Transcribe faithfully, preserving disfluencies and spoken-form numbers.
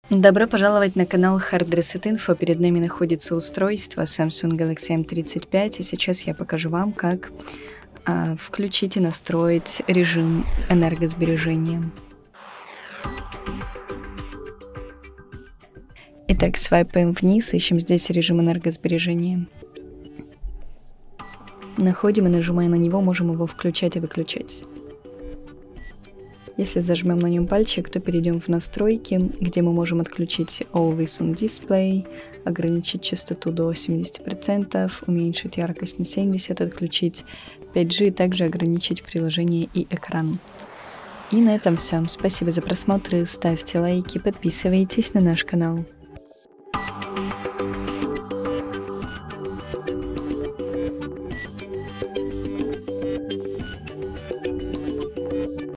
Добро пожаловать на канал Hard Reset Info. Перед нами находится устройство Samsung Galaxy эм тридцать пять, и сейчас я покажу вам, как а, включить и настроить режим энергосбережения. Итак, свайпаем вниз, ищем здесь режим энергосбережения. Находим и, нажимая на него, можем его включать и выключать. Если зажмем на нем пальчик, то перейдем в настройки, где мы можем отключить Always on Display, ограничить частоту до семидесяти процентов, уменьшить яркость на семьдесят процентов, отключить пять джи, также ограничить приложение и экран. И на этом все. Спасибо за просмотр, ставьте лайки, подписывайтесь на наш канал.